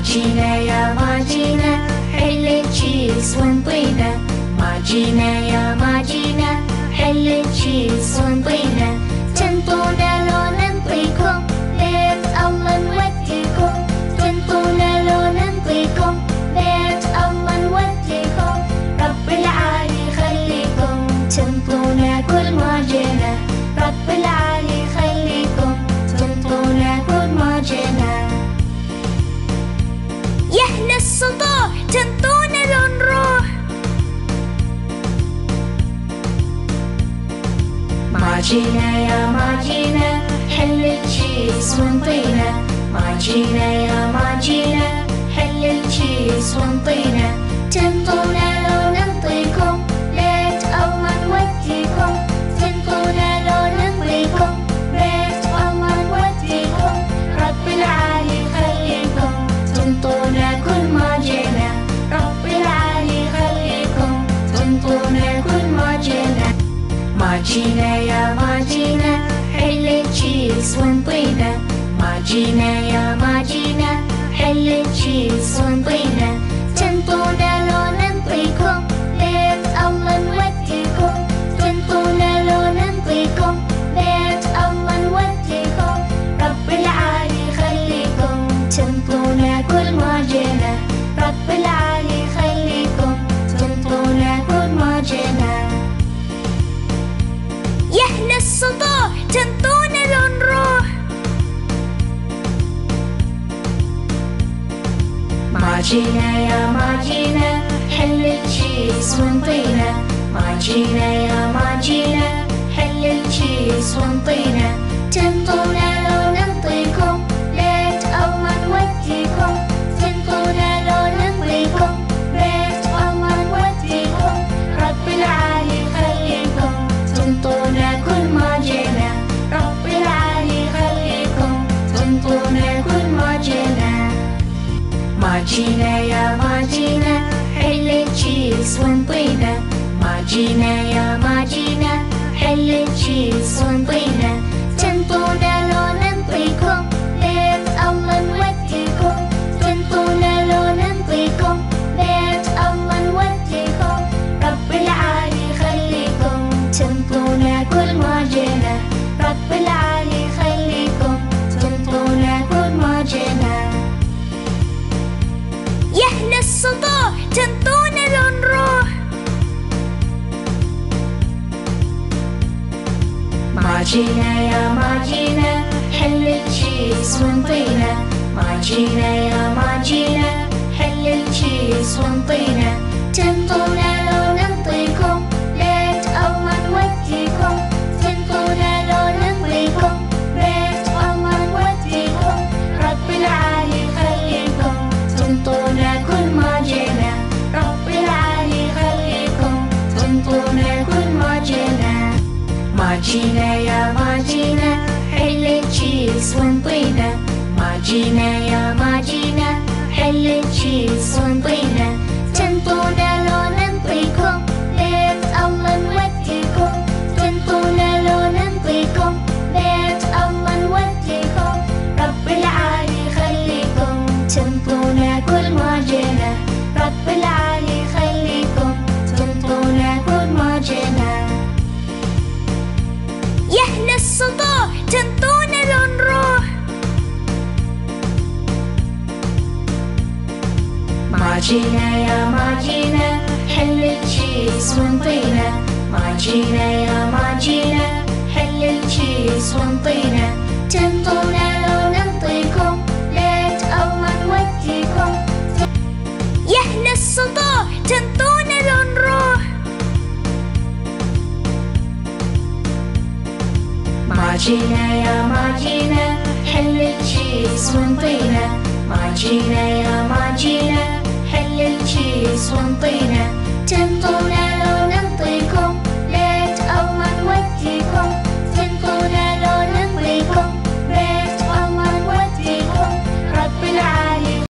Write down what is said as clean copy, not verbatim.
جينا يا ما جينا حل التشيس ونطينا. ما جينا يا ما جينا حل التشيس ونطينا. تنطونا لو ننطيكم بيت الله نوديكم. تنطونا لو ننطيكم بيت الله نوديكم. رب العالي خليكم تنطونا كل ما جينا. رب العالي خليكم تنطونا كل ما جينا. يا أهل السطوح تنطونا لو نروح. ما جينا يا ما جينا حل التشيس ونطينا. ما جينا يا ما جينا حل التشيس ونطينا. تنطونا لو ننطيكم بيت الله نوديكم. تنطونا لو ننطيكم بيت الله نوديكم. رب العالي خليكم تنطونا كل ما جينا. رب العالي خليكم تنطونا كل ما جينا. ما جينا يا ما جينا حل التشيس ونطينا. ما جينا يا ما جينا حل التشيس ونطينا. تنطونا لو ننطيكم بيت الله نوديكم. تنطونا لو ننطيكم بيت الله نوديكم. رب العالي خليكم تنطونا كل ما جينا. رب العالي خليكم تنطونا كل ما جينا. يا أهل السطوح تنطونا لو نروح. ما جينا يا ما جينا حل التشيس ونطينا. ما جينا يا ما جينا حل التشيس ونطينا. تنطونا لو ننطيكم بيت الله نوديكم. تنطونا لو ننطيكم بيت الله نوديكم. رب العالي خليكم تنطونا كل ما جينا. رب العالي خليكم تنطونا كل ما جينا. ما جينا يا ما جينا حل التشيس ونطينا. ما جينا يا ما جينا حل التشيس ونطينا. تنطونا لو ننطيكم بيت الله نوديكم. تنطونا لو ننطيكم بيت الله نوديكم. رب العالي خليكم تنطونا كل ما جينا. رب العالي خليكم تنطونا كل ما جينا. يا أهل السطوح تنطونا لو نروح. ما جينا يا ما جينا حل التشيس ونطينا. ما جينا يا ما جينا حل التشيس ونطينا. تنطونا لو ننطيكم بيت الله نوديكم. تنطونا لو ننطيكم بيت الله نوديكم. رب العالي خليكم تنطونا كل ما جينا. رب العالي خليكم تنطونا كل ما جينا. ما جينا يا ما جينا حل التشيس ونطينا. ما جينا يا ما جينا حل التشيس ونطينا. تنطونا لو ننطيكم بيت الله نوديكم. تنطونا لو ننطيكم بيت الله نوديكم. رب العالي خليكم تنطونا كل ما جينا. رب العالي خليكم تنطونا كل ما جينا. يا أهل السطوح تنطونا لو نروح. ما جينا يا ما جينا حل التشيس ونطينا. ما جينا يا ما جينا حل التشيس ونطينا. تنطونا لو ننطيكم بيت الله نوديكم. يا أهل السطوح تنطونا لو نروح. ما جينا يا ما جينا حل التشيس ونطينا. ما جينا يا